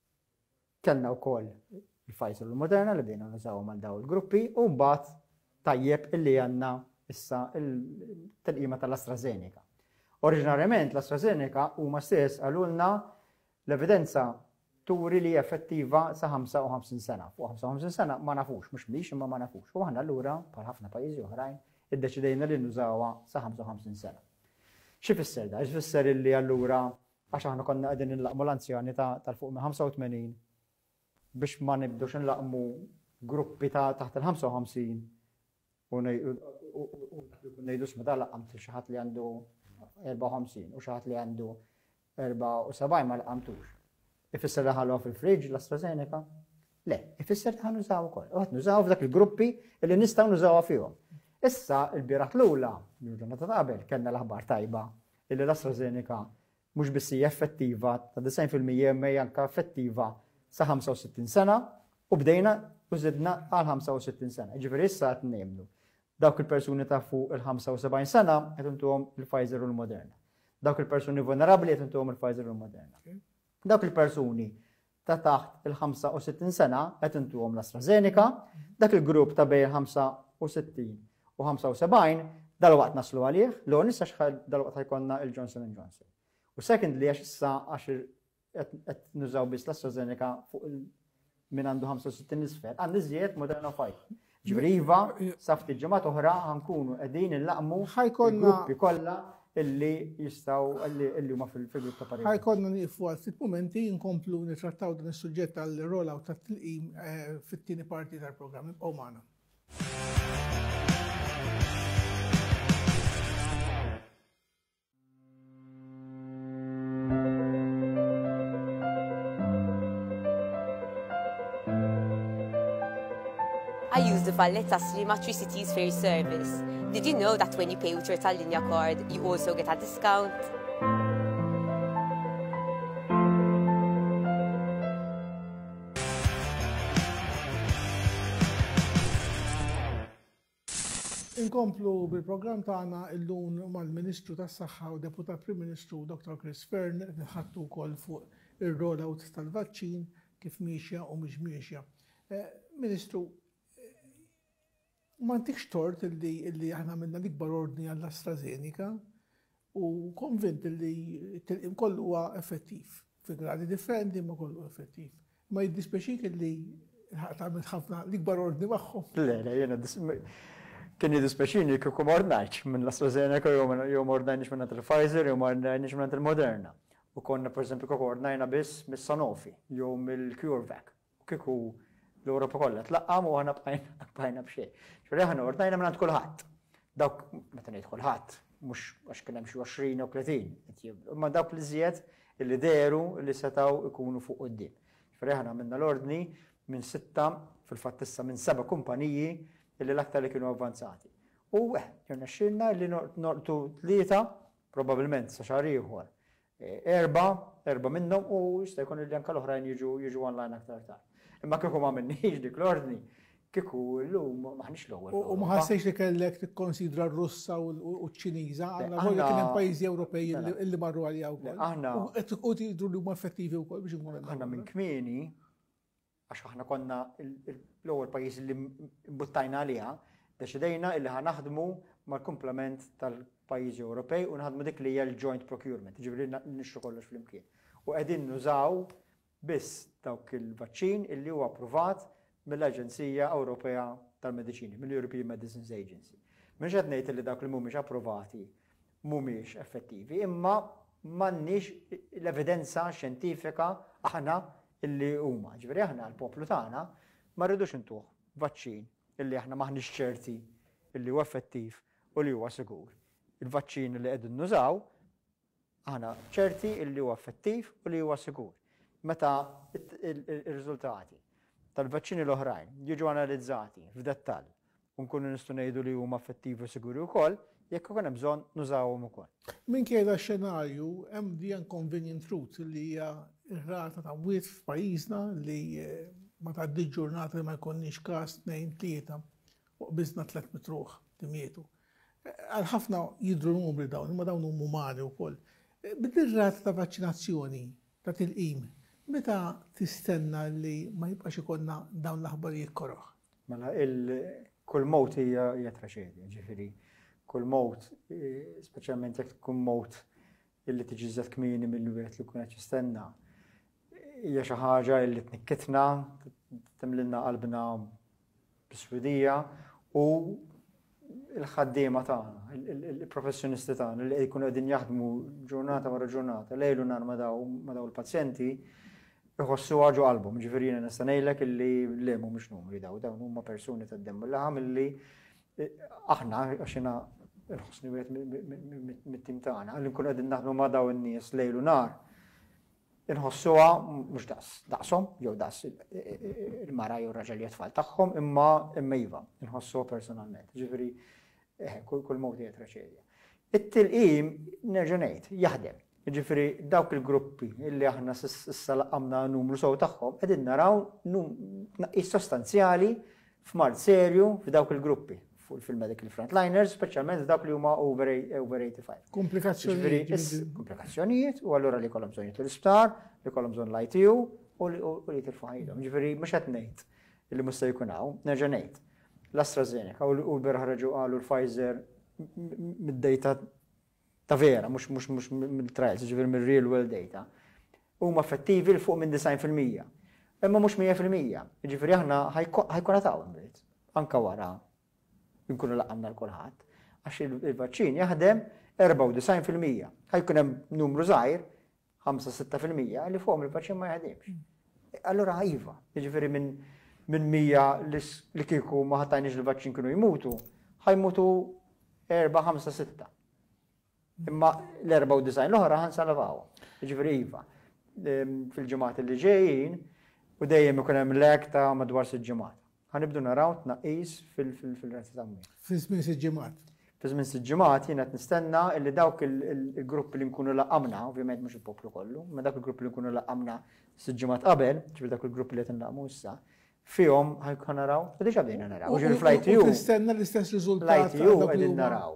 kellna wkoll il-Pfizer u l-Moderna li bdejna nużawhom għal dawn il-gruppi u mbagħad tajjeb illi għandna issa il-tilqima tal-AstraZeneca. Oriġinarjament l-AstraZeneca huma stess għalulna l-evidenza turi li effettiva sa' ħamsa u ħamsin sena. Fuq ħamsa u ħamsin sena ma nafux, mhux mlix imma ma nafux. U aħna allura bħal ħafna pajjiżi oħrajn iddeċidejna li nużawha sa' ħamsa u ħamsin sena. Xi fisser da? X'fisser illi allura għax aħna konna qegħdin nlaqmu l-anzjani tal-fuq minn ħamsa u tmenin biex ma nibdux nlaqmu gruppi ta' taħt il-ħamsa u ħamsin u ngħidu smeta laqamt xi ħadd li għandu erba' u ħamsin u xi ħadd li għandu erba' u sebgħin ma laqamtux. Ifisser daħalhom fil-friġ l-AstraZeneca? Le, ifisser daħal nużaw ukoll. Uħad nużaw f'dak il-gruppi li nistgħu nużawha fihom. Issa l-bieraħ l-ewla, l-ġurnata ta' qabel, kellna l-aħbar tajba illi l-AstraZeneca mhux biss hija effettiva ta' tisgħin fil-mija imma hija anke effettiva sa' ħamsa u sittin sena u bdejna u żidna għal ħamsa u sittin sena. Ġifieri issa qed nemmnu. Dawk il-persuni ta' fuq il-ħamsa u sebgħin sena qed intuhom il-Pfizer u l-Moderna. Dawk il-persuni vulnerabbli qed intuhom il-Pfizer u l-Moderna. Dawk il-persuni ta' taħt il-ħamsa u sittin sena qed intuhom l-AstraZeneca, dak il-grupp ta' bejn ħamsa u sittin u ħamsa u sebgħin dal-waqt naslu għalih, l-għon issa xħal dal-waqt ħajkonna il-Johnson and Johnson. U secondly għax issa għax qed nużaw biss l-AstraZeneca fuq minn għandu ħamsa u sittin isfel, għandi żjed Moderna Pfizer. Ġifieri iva, sa ftit ġimgħat oħra ħankunu qegħdin inlaqmu il-gruppi kollha illi jistaw illi huma fil-grupp ta' parenti. Ħajkonna nieqfu għal ftit momenti nkomplu nitrattaw dan is-suġġett għal rollout tat-tilqim fit-tieni parti tal-programm. Ibqgħu magħna. I use the Valletta Stream Matricities Ferry service. Did you know that when you pay with your Tallinja card, you also get a discount? Inkomplu bil-programm tagħna illum mal-Ministru tas-Saħħa u Deputat Prim Ministru Doktor Chris Fearn nħattu wkoll fuq ir-rollout tal-vaċċin kif miexja u mhux miexja. Ministru, ma ntikx tort illi aħna minna l-ikbar ordni għall-AstraZeneca u konvint illi t-tilqim kollu huwa effettiv. Fi gradi differenti ma kollu effettiv. Ma jiddispeċik illi ħatgħamil ħafna l-ikbar ordni magħhom. Le, le, jena kien jiddispeċini kieku ma ordnajx minn l-AstraZeneca jew ma ordnajniex minn il-Pfizer jew ma ordnajniex minn il-Moderna. U konna per esempio kieku ordnajna biss mis-Sanofi jew mill-CureVac. Kieku l-Europa kollha tlaqqam u aħna bqajna b'xejn. Xorri aħna ordnajna minn għand kulħadd. Dawk meta ngħid kulħadd, mhux għax kien hemm xi għoxrin u tletin, imma dawk li żjed illi deru li setgħu ikunu fuq quddiem. Xorri aħna minna l-ordni minn sitta fil-fatt issa minn seba' kumpaniji illi l-aktar li kienu avvanzati. U jirna xilna li nortu tlieta, probabilment sa xahar ieħor. Erba, erba minnhom u jista' jkun li anke l-oħrajn jiġu jiġu online aktar tard. Imma kieku ma minniex dik l-ordni, kieku llum maħniex l-ewwel. U ma ħassejx li kellek tikkonsidra r-Russa u ċ-Ċiniża, għandna volja kien hemm pajjiżi Ewropej li marru għalija wkoll. Aħna u tidru li huma effettivi wkoll biex inkunu. Aħna minn kmieni, għax aħna konna l-ewwel pajjiż li mbuttajna għaliha, deċidejna illi ħanaħdmu mal-komplement tal-pajjiżi Ewropej u naħdmu dik li hija l-joint procurement, ġifieri nixtru kollox flimkien. U qegħdin nużaw biss dawk il-vaċċin illi huwa approvat mill-Aġenzija Ewropea tal-Mediċini, mill-European Medicines Agency. Mhux qed ngħid li dawk li mhumiex approvati mhumiex effettivi, imma m'għandniex l-evidenza xjentifika aħna illi huma. Ġifieri aħna l-poplu tagħna ma rridux intuh vaċċin illi aħna maħniex ċerti illi huwa effettiv u li huwa sigur. Il-vaċċin li qegħdin nużaw aħna ċerti illi huwa effettiv u li huwa sigur. Meta ir-riżultati tal-vaċċini l-oħrajn jiġu analizzati f'dettall u nkunu nistgħu ngħidu li huma effettivi u siguri wkoll, jekk ikun hemm bżonn nużawhom ukoll. Minkejja x-xenarju hemm the inconvenient truth li hija r-rata ta' mwiet f'pajjiżna li ma tgħaddiġ ġurnata li ma jkunniex każ tnejn tlieta u qbiżna tliet mitruħ timietu. Għal ħafna jidhru numri dawn, imma dawn huma umani wkoll. Bid-rata ta' vaċċinazzjoni ta' tilqim, meta tistenna li ma jibqax ikollna dawn l-aħbarijiet koroħ? Mela kull mowt hija traċedja, ġifieri. Kull mowt, speċjalment jekk tkun mowt illi tiġi żed kmieni mill-wieħed li kun qed jistenna, hija xi ħaġa li tnikkitna, timlilna qalbna b'swidija u l-ħaddiema tagħna, il-professjonisti tagħna li jkunu qegħdin jaħdmu ġurnata wara ġurnata, lejlu nhar ma daw il-pazjenti iħossuha ġo qalbhom. Ġifieri jiena nista' ngħidlek illi le mhumiex numri daw, dawn huma persuni tad-demm l-aħam illi aħna għax jiena nħossni wieħed mit-tim tagħna li nkunu qegħdin naħdmu ma' daw in-nies lejlu nhar. Inħossuha mhux daqs daqshom jew daqs il-mara jew raġel jew tfal tagħhom imma imma iva, inħossuha personalment. Ġifieri kull mowt hija traċedja. It-tilqim nerġa' ngħid jaħdem. Ġifieri dawk il-gruppi illi aħna issa laqamna numru sew tagħhom qegħdin naraw tnaqqis sostanzjali f'mart serju f'dawk il-gruppi fil-medical frontliners, speċjalment dawk li huma over eighty-five. Komplikazzjonijiet. Komplikazzjonijiet u allura li kollhom bżonn jitlu l-isptar, li kollhom bżonn l-I T U u li jitilfu ħajjithom. Ġifieri mhux qed ngħid illi mhux se jkun hawn, nerġa' ngħid. L-AstraZeneca u l-bieraħ ħarġu qalu l-Pfizer mid-data ta' vera, mhux mhux mill-trials, ġifieri mir-real world data. Huma effettivi l fuq minn design fil-mija. Imma mhux mija fil-mija. Ġifieri aħna ħajkun għataw imbagħad. Anke wara nkunu laqamna l-kulħadd, għax il-vaċċin jaħdem erba' fil-mija. Ħajkun hemm numru żgħir, ħamsa sitta fil-mija li fuqhom il-vaċċin ma jaħdemx. Allura iva, jiġifieri minn mija li kieku ma ħatajniex il-vaċċin kienu jmutu, ħajmutu erba' ħamsa sitta. Imma l-erba' u design l-oħra ħansalvawhom. Jiġifieri iva, fil-ġimgħat li ġejjin u dejjem ikun hemm lek ta' madwar sitt ġimgħat. Ħanibdu naraw tnaqqis fil-razzi ta' mwiet. Fi żmien sitt ġimgħat. Fi żmien sitt ġimgħat jiena qed nistenna li dawk il-gruppi li nkunu laqamna, ovvjament mhux il-poplu kollu, ma dawk il-gruppi li nkunu laqamna sitt ġimgħat qabel, ġifier dawk il-gruppi li qed inlaqmu issa, fihom ħajkun naraw, u diġà bdejna naraw. Ġifier fl-I T U. Tistenna l-istess riżultat. L-I T U qegħdin naraw.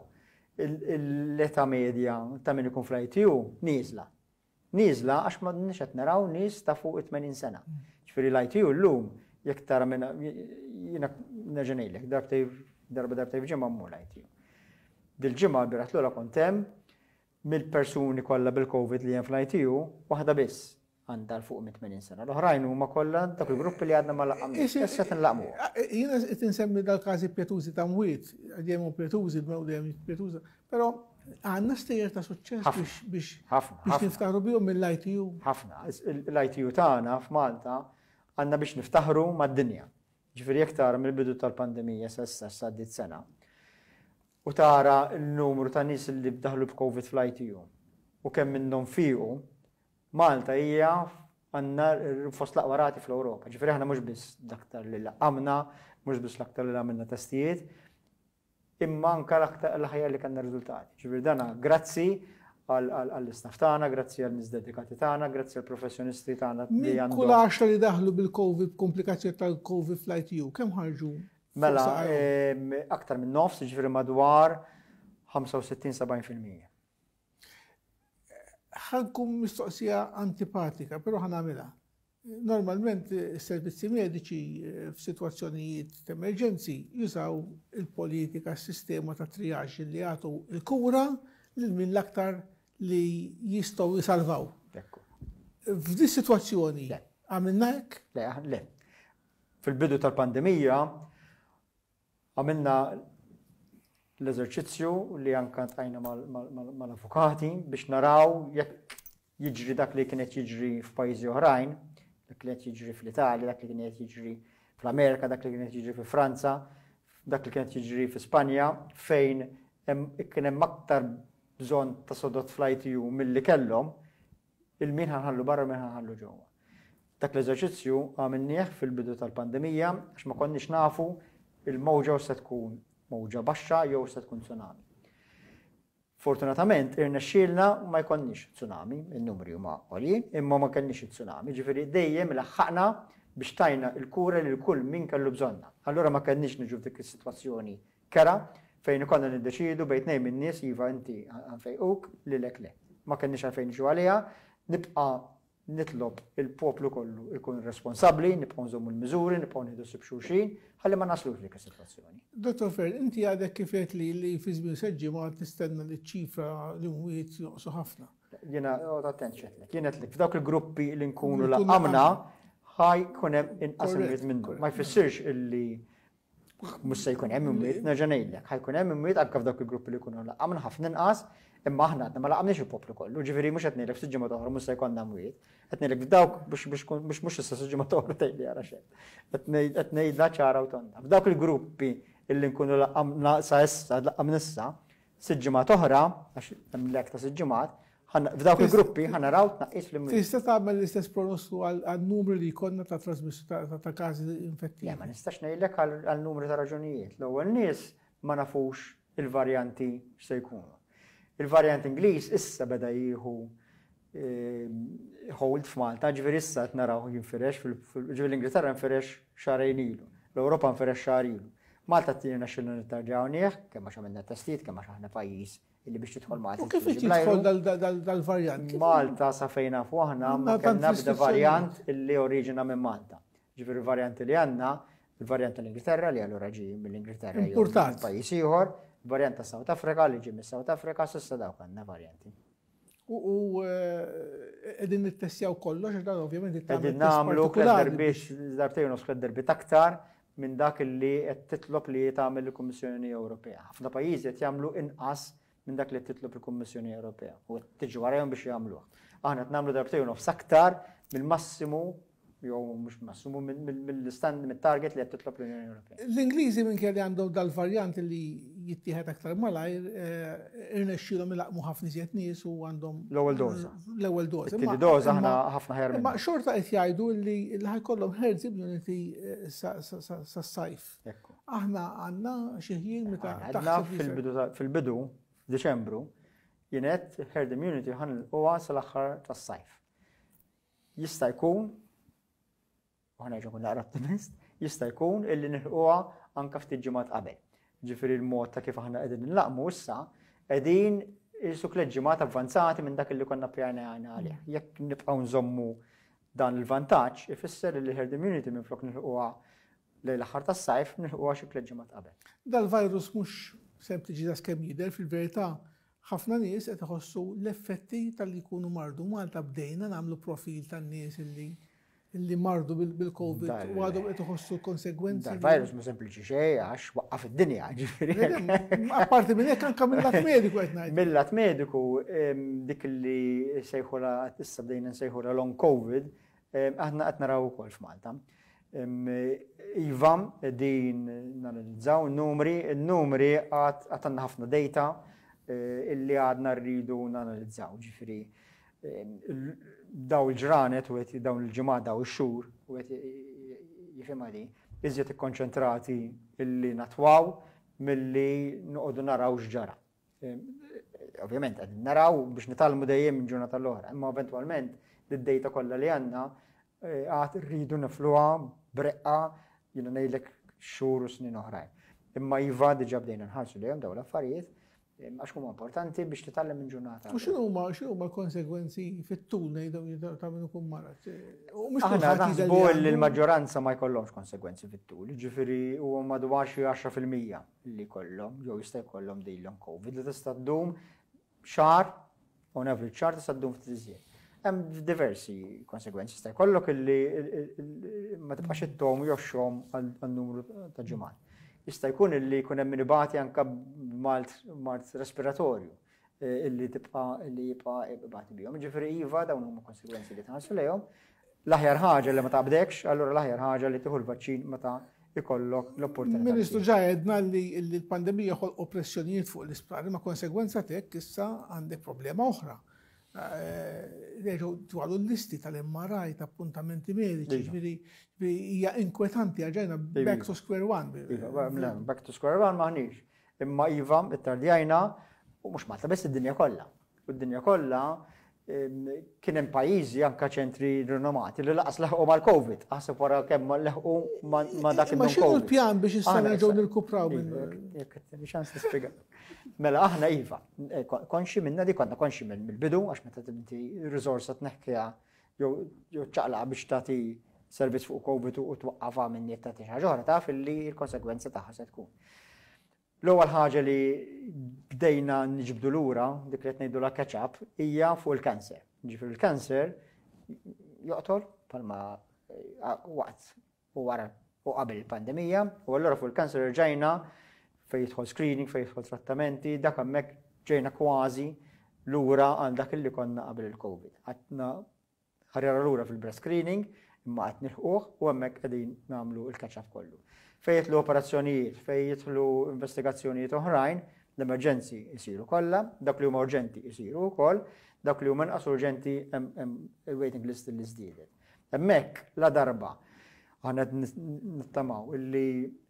L-età medja ta' min ikun fl-I T U nieżla. Nieżla għax ma nix qed naraw nies ta' fuq it-tmenin sena. Ġifieri l-I T U llum jekk tara minn jiena nerġa' ngħidlek darba darbtej f'ġimgħa mmur l-I T U. Dil-ġimgħa birat l-ogħla kont hemm mill-persuni kollha bil-COVID li hemm fl-I T U waħda biss għandha l fuq minn tmenin sena. L-oħrajn huma kollha dak il-gruppi li għadna ma laqamniex. Issa qed nlaqmu. Jiena qed insemmi dal-każi pjetużi ta' mwiet, dejjem pjetużi, dejjem pjetuża, però għandna stejjer ta' suċċess biex biex niftaħru bihom mill-I T U. Ħafna. L-I T U tagħna f'Malta għandna biex niftaħru mad-dinja. Ġifieri jekk tara mill-bidu tal-pandemija sa issa s'għaddiet sena. U tara n-numru ta' nies li bdaħlu b'Covid fl-I T U. U kemm minnhom fiequ, Malta hija għandna fost l-aqwa rati fl-Ewropa. Ġifieri aħna mhux biss l-aktar li laqamna, mhux biss l-aktar li għamilna testijiet. imma anke l-ħajja li kellna riżultati. Ġifieri dana grazzi għall-istaff tagħna, grazzi għall-nies dedikati tagħna, grazzi għall-professjonisti tagħna li għandhom. Kull għaxra li daħlu bil-COVID, komplikazzjoni tal-COVID fl-I T U, kemm ħarġu? Mela, aktar minn nofs, ġifieri madwar ħamsa u sittin sa sabgħin fil-mija. Ħankum mistoqsija antipatika, però ħanamilha. Normalment is-servizzi mediċi f'sitwazzjonijiet ta' emerġenzi jużaw il-politika, s-sistema ta' triaġġ li għatu il-kura lil min l-aktar li jistgħu jisalvaw. F'di sitwazzjoni għamilna hekk? Le, le. Fil-bidu tal-pandemija għamilna l-eżerċizzju li anke tajna mal-avukati biex naraw jekk jiġri dak li kienet jiġri f'pajjiżi oħrajn, dak li kienet jiġri fl-Italja, dak li kienet jiġri fl-Amerika, dak li kienet jiġri fi Franza, dak li kienet jiġri fi Spanja, fejn kien hemm aktar bżonn ta' sodot fl-I T U milli kellhom, il-min ħanħallu barra min ħanħallu ġewwa. Dak l-eżerċizzju għamilnieh fil-bidu tal-pandemija għax ma konniex nafu il-mowġa se tkun mowġa baxxa jew se tkun tsunami. Fortunatament irnexxielna ma jkollniex tsunami, in-numri huma għolin, imma ma kellniex it-tsunami, ġifieri dejjem laħħaqna biex tajna l-kura lil kull min kellu bżonna. Allura ma kellniex niġu f'dik is-sitwazzjoni kera fejn ikollna niddeċiedu bejn tnejn min-nies iva inti ħanfejquk lilek le. Ma kellniex għalfejn niġu għaliha, nibqa' nitlob il-poplu kollu ikun responsabbli, nibqgħu nżommu l-miżuri, nibqgħu nieħdu sib xulxin, ħalli ma naslux dik is-sitwazzjoni. Dottor Fer, inti għadek kif qed li li fi żmien seġġi ma tistenna li ċifra li mwiet jonqsu ħafna. Jiena qgħod attent x'għedlek. Jien qedlek f'dawk il-gruppi li nkunu laqamna ħaj jkun hemm inqas imwiet minnu. Ma jfissirx illi mhux se jkun hemm imwiet, nerġa' ngħidlek, ħajkun hemm imwiet anke f'dawk il-gruppi li jkunu laqamna ħafna inqas, imma aħna għadna ma laqamniex il-poplu kollu, ġifieri mhux qed ngħidlek f'ġimgħa oħra mhux se jkollna mwiet. Qed ngħidlek f'dawk biex mhux issa ġimgħa oħra tgħidli ara xejn. Qed ngħidla ċara u tonda. F'dawk il-gruppi illi nkunu laqamna sa issa laqamna issa, sitt ġimgħat oħra, għax hemm lek ta' sitt ġimgħat, f'dawk il-gruppi ħanaraw tnaqqis fl-imwiet. Tista' tagħmel l-istess pronostu għan-numri li jkollna ta' trasmissjoni ta' każi infettivi. Le, ma nistax ngħidlek għal-numri ta' raġunijiet. L-ewwel nies ma nafux il-varjanti x'se jkunu. Il-varjant Ingliż issa beda jieħu hold f'Malta, ġifieri issa qed naraw jinfirex ġifieri l-Ingilterra nfirex xahrejn ilu, l-Ewropa nfirex xahar ilu. Malta tina xilna nittarġawnieh, kemm għax għamilna testijiet, kemm għax aħna pajjiż illi biex tidħol Malta. U kif tidħol dal-varjant? Malta sa fejn nafu aħna ma kellna bda varjant illi oriġina minn Malta. Ġifieri il-varjant li għandna, il-varjant tal-Ingilterra li allura ġi mill-Ingilterra jew pajjiż ieħor, variant ta' South Africa li ġi mis South Africa s'issa dawk għandna varjanti. U qegħdin nittestjaw kollox, dan ovvjament qegħdin nagħmlu biex darbtejn u skred darbit aktar minn dak li qed titlob li tagħmel il-Kummissjoni Ewropea. Ħafna pajjiżi qed jagħmlu inqas minn dak li qed titlob il-Kummissjoni Ewropea u qed tiġi warahom biex jagħmluha. Aħna qed nagħmlu darbtejn u aktar mill-massimu jew mhux massimu mill-stand mit-target li qed titlob l-Unjoni Ewropea. L-Ingliżi minn kelli għandhom dal-varjant li jittieħed aktar malajr, irnexxielhom ilaqmu ħafna iżjed nies u għandhom l-ewwel doża. L-ewwel doża. It-tieni doża aħna ħafna ħjar imma xorta qed jgħidu li ħajkollhom herd immunity sas-sajf. Aħna għandna xi ħin meta fil-bidu f'Diċembru jienet herd immunity ħanilquha sal-aħħar tas-sajf. Jista' jkun ħana ġokun naqra optimist, jista' jkun illi nilħuha anke ftit ġimgħat qabel. Ġifieri l-mod ta' kif aħna qegħdin nlaqmu issa qegħdin isu tliet ġimgħat avvanzati minn dak li konna pjanjana għalih. Jekk nibqgħu nżommu dan il-vantaġġ, ifisser li herd immunity minflok nilħuha lejn l-aħħar tas-sajf nilħuha xi tliet ġimgħat qabel. Dal-virus mhux sempliċi ta' skemm jidher, fil-verità ħafna nies qed iħossu l-effetti tal-li jkunu mardu. Malta bdejna nagħmlu profil tan-nies illi illi mardu bil-Covid u għadhom qed iħossu l-konsegwenzi. Il-virus ma sempliċi xejn għax waqqaf id-dinja, ġifieri. Apparti minn hekk anke mill-lat mediku qed ngħid. Mill-lat mediku dik li sejħula issa bdejna nsejħula long Covid, aħna qed naraw ukoll f'Malta. Iva din nanalizzaw n-numri, n-numri għad għandna ħafna data illi għadna rridu nanalizzaw, ġifieri. Daw il-ġranet u għet dawn il-ġimgħat daw ix-xhur u għet jifhimha di, iżjed ikkonċentrati illi natwaw milli noqogħdu naraw x'ġara. Ovvjament qegħdin naraw biex nitgħallmu dejjem minn ġurnata l-oħra, imma eventwalment id-dejta kollha li għandna għad rridu nifluha breqqa jiena ngħidlek xhur u snin oħrajn. Imma iva diġà bdejna nħarsu lejhom dawn l-affarijiet għax huma importanti biex titgħallem minn ġurnata. U x'inhu huma x'inhu l-konsegwenzi fit-tul ngħidhom ta' min ikun marad? Aħna naħsbu li l-maġġoranza ma jkollhomx konsegwenzi fit-tul, jiġifieri huwa madwar xi għaxra fil-mija li jkollhom jew jista' jkollhom dejlhom COVID li tista' ddum xahar, on average xahar tista' ddum ftit iżjed. Hemm diversi konsegwenzi jista' jkollok illi ma tibqax ittom joxxhom għan-numru ta' ġimgħat. Jista' jkun illi jkun hemm min ibati anke b'mart respiratorju illi tibqa' illi jibqa' ibati bihom. Ġifieri iva dawn huma konsegwenzi li tħallsu lejhom. L-aħjar ħaġa li ma taqbdekx, allura l-aħjar ħaġa li tieħu l-vaċċin meta jkollok l-opportunità. Ministru ġa għedna li l-pandemija ħolqu pressjonijiet fuq l-isptari ma' konsegwenza tek issa għandek problema oħra. Reġgħu dwaru l-listi tal-M R I ta' appuntamenti mediċi, ġifieri hija inkwetanti ġejna back to square one. Back to square one maħniex. Imma iva ittardjajna u mhux Malta biss id-dinja kollha. U d-dinja kollha kien hemm pajjiżi anke ċentri rinomati li laqas leħqu mal-COVID. Aħseb wara kemm leħqu ma' dak il-non COVID. Ma x'inhu l-pjan biex issa nerġgħu nirkupraw minn jekk xans tispjega. Mela aħna iva, konxi minna di konna konxi mill-bidu għax meta tinti riżorsa tneħħiha jew ċaqlaqa biex tagħti servizz fuq COVID u twaqqafha minn jekk tagħti ħaġa oħra taf illi l-konsegwenza tagħha se tkun. L-ewwel ħaġa li bdejna niġbdu lura dik li qed ngħidulha catch-up hija fuq il-kanser. Ġifieri il-kanser joqtol bħalma waqt u wara u qabel il-pandemija u allura fuq il-kanser rġajna fejn jidħol screening, fejn jidħol trattamenti, dak hemmhekk ġejna kważi lura għal dak li konna qabel il-COVID. Għadna ħarjara lura fil-breast screening imma qed nilħuh u hemmhekk qegħdin nagħmlu l-catch-up kollu. Fejn jidħlu operazzjonijiet, fejn jidħlu investigazzjonijiet oħrajn, l-emerġenzi jsiru kollha, dak li huma urġenti jsiru wkoll, dak li huma inqas urġenti hemm il-waiting list li żdiedet. Hemmhekk la darba aħna nittamaw illi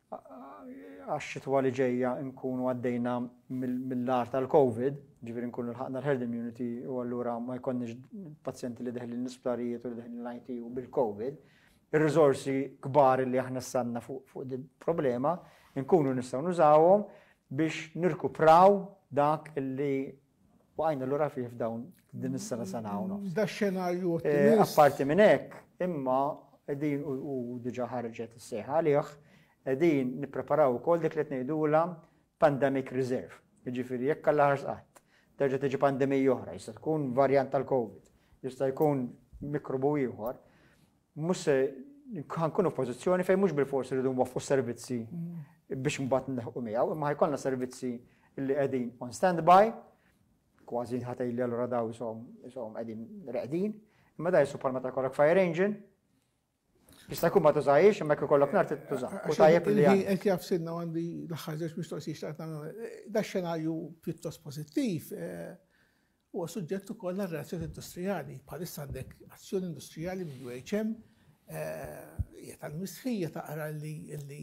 għax-xitwa li ġejja nkunu għaddejna mill-lar tal-COVID, ġifieri nkunu l-ħaqna l-herd immunity u allura ma jkollniex pazjenti li deħli l-isptarijiet u li deħli l-I T U bil-COVID. Ir-riżorsi kbar li aħna sanna fuq di problema nkunu nistgħu nużawhom biex nirkupraw dak illi waqajna l-ura fih f'dawn din is-sena sena u nofs. Da xenarju apparti minn hekk, imma qegħdin u diġà ħarġet is-sejħa għalih qegħdin nippreparaw ukoll dik li qed ngħidula pandemic reserve. Jiġifieri jekk alla ħarsqat terġa' tiġi pandemija oħra, jista' tkun varjant tal-COVID, jista' jkun mikrobu ieħor, mhux se nkunu f'pożizzjoni fejn mhux bil-forsi rridu nwaffqu servizzi biex mbagħad nleħqu miegħu, imma ħajkollna servizzi li qegħdin on standby, kważi ħatejli allura daw ishom qegħdin reqdin, imma da jissu bħalma tkollok fire engine, jista' jkun ma tużajiex imma jekk ikollok nar tuża. U tajjeb li qed jafsidna għandi l-aħħar żewġ mistoqsijiet xtaqt nagħmel. Da xenarju pjuttost pożittiv huwa suġġett ukoll għar-relazzjoni industrijali. Bħalissa għandek azzjoni industrijali minn U H M hija tal-mistħija taqra li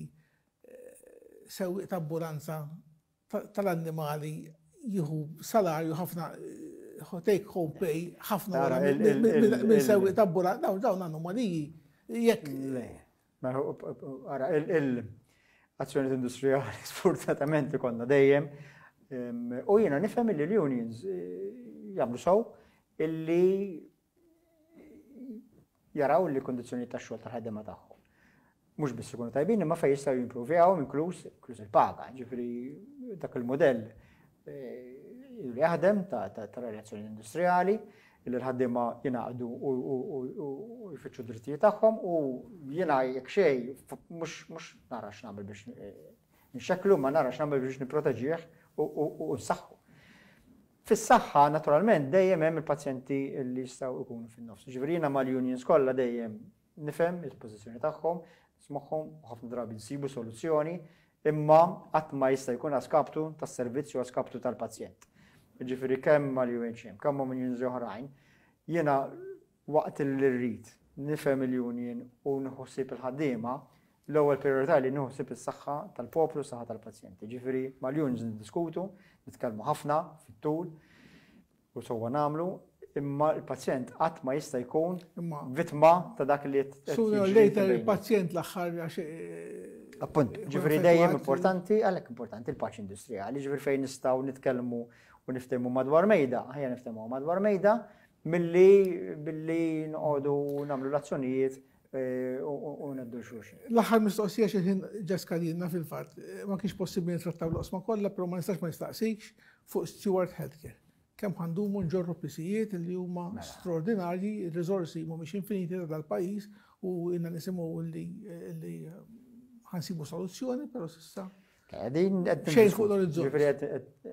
sewwieq ta' ambulanza tal-annimali jieħu salarju ħafna take home pay ħafna minn sewwieq ta' ambulanza dawn anomaliji. Jekk. Le. Ara, il-azzjoni industrijali sfortunatament konna dejjem u jiena nifhem li l-unions jagħmlu sew illi jaraw li kondizzjonijiet tax-xogħol tal-ħaddiema tagħhom. Mhux biss ikunu tajbin imma fejn jistgħu jimpruvjawhom inkluż inkluż il-paga, ġifieri dak il-modell li jaħdem ta' relazzjoni industrijali illi l-ħaddiema jingħaqdu u jfittxu drittijiet tagħhom u jiena jekk xejn mhux nara x'nagħmel biex nxekklu ma nara x'nagħmel biex nipproteġih u nsaħħu. Fis-saħħa naturalment dejjem hemm il-pazjenti li jistgħu jkunu fin-nofs. Ġifieri jiena mal-unions kollha dejjem nifhem il-pożizzjoni tagħhom, nismagħhom ħafna drabi nsibu soluzzjoni, imma qatt ma jista' jkun għaskaptu tas-servizz u għaskaptu tal-pazjent. Ġifieri kemm mal-U H M, kemm ma' unions oħrajn, jiena waqt li rrid nifhem il-union u nħossib il-ħaddiema, l-ewwel priorità li nħossib is-saħħa tal-poplu, saħħa tal-pazjenti. Ġifieri maljun niddiskutu, nitkellmu ħafna fit-tul u sewwa nagħmlu, imma l-pazjent qatt ma jista' jkun vittma ta' dak li Sooner or later il-pazjent l-aħħar għax appunt, ġifieri dejjem importanti, għalhekk importanti il-paċi industrijali, ġifieri fejn nistgħu nitkellmu u niftehmu madwar mejda, ħajja niftehmu madwar mejda milli billi noqogħdu nagħmlu l-azzjonijiet u neddu xulxin. L-aħħar mistoqsija xi ħin ġaskadilna fil-fatt, ma kienx possibbli nittrattaw l-qosma kollha, però ma nistax ma nistaqsikx fuq Stewart Healthcare. Kemm ħandumu nġorru pisijiet li huma straordinarji, ir-riżorsi mhumiex infiniti dal-pajjiż u inna nisimgħu li ħansibu soluzzjoni, però s'issa. Xejn fuq l-orizzont.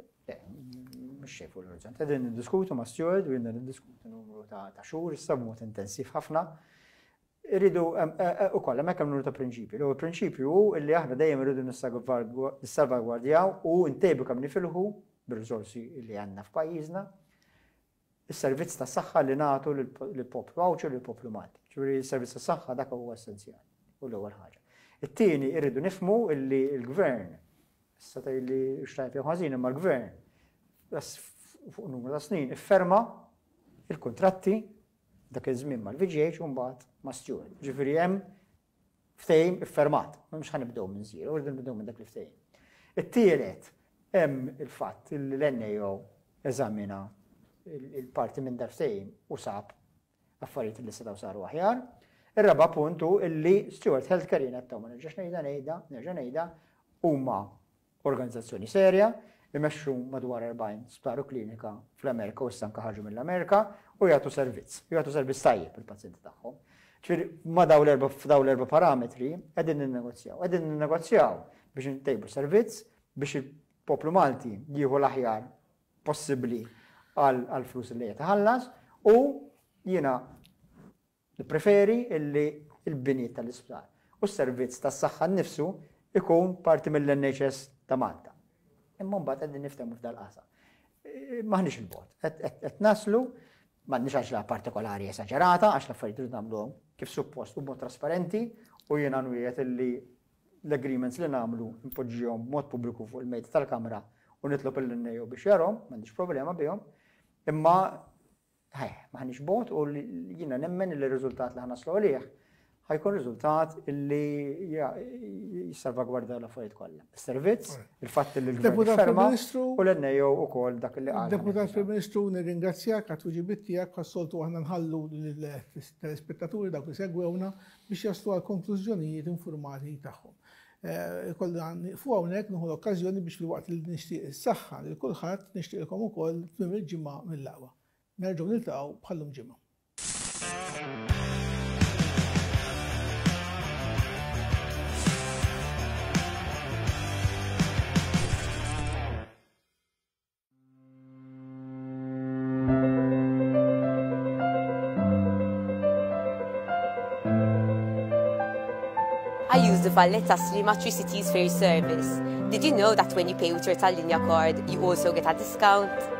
Mhux xejn fuq l-orizzont. Qegħdin niddiskutu ma' Stewart u jenna niddiskutu numru ta' xhur, issa b'mod intensiv ħafna. Irridu ukoll hemmhekk hemm numru ta' prinċipji. L-ewwel prinċipju hu li aħna dejjem irridu nissalvagwardjaw u ntejbu kemm nifilħu bir-riżorsi li għandna f'pajjiżna is-servizz tas-saħħa li nagħtu lill-poplu Għawċi u lill-poplu Malti. Ġifieri s-servizz tas-saħħa dak huwa essenzjali u l-ewwel ħaġa. It-tieni irridu nifhmu li l-gvern, issa tgħidli xtajt jew ħażin imma l-gvern fuq numru ta' snin ifferma il-kuntratti dak iż-żmien mal-V G H u mbagħad ma' Stewart. Ġifieri hemm ftehim iffermat, mhux ħanibdew minn żieru, irridu nibdew minn dak il-ftehim. It-tielet hemm il-fatt li l-N A O eżamina il-parti minn dar ftehim u sab affarijiet li setgħu saru aħjar. Ir-raba' punt hu li Stewart Healthcare jien qed ma nerġax ngħidha ngħidha, nerġa' ngħidha huma organizzazzjoni serja imexxu madwar erbgħin sptaru klinika fl-Amerika u issa anke ħarġu mill-Amerika u jagħtu servizz, jagħtu servizz tajjeb il-pazjenti tagħhom. Ġifieri ma dawn l-erba' f'dawn l-erba' parametri qegħdin ninnegozjaw, qegħdin ninnegozjaw biex intejbu servizz biex il-poplu Malti jieħu l-aħjar possibbli għal flus li qed iħallas u jiena nippreferi illi il-bini tal-isptar u s-servizz tas-saħħa nnifsu ikun parti mill-N H S ta' Malta. Imma mbagħad qegħdin niftehmu f'dal-qasa. M'aħniex il-bot. Qed naslu m'għandniex għaxla partikolari esaġerata għax l-affarijiet irid nagħmluhom kif suppost u b'mod trasparenti u jiena nwiegħed illi l-agreements li nagħmlu npoġġihom b'mod pubbliku fuq il-mejda tal-kamra u nitlob il-N A O biex jarhom, m'għandix problema bihom. Imma ħaj, m'aħniex bot u jiena nemmen li r-riżultat li ħanaslu għalih ħajkun riżultat illi jissalvagwardja l-affarijiet kollha. Is-servizz, il-fatt li l-Gvern ferma u l-N A O wkoll dak li qal. Deputat Prim-Ministru nirringrazzjak għat tweġibiet tiegħek għas-soltu aħna nħallu lill-telespettaturi dawk li segwewna biex jaslu għal konklużjonijiet informati tagħhom. Kollha fuq hawnhekk nieħu l-okkażjoni biex filwaqt li nixtieq is-saħħa lil kulħadd nixtieqilkom ukoll tmiem il-ġimgħa mill-aqwa. Nerġgħu niltaqgħu bħallum ġimgħa. I use the Valletta Stream at Three Cities Ferry service. Did you know that when you pay with your Tallinja card, you also get a discount?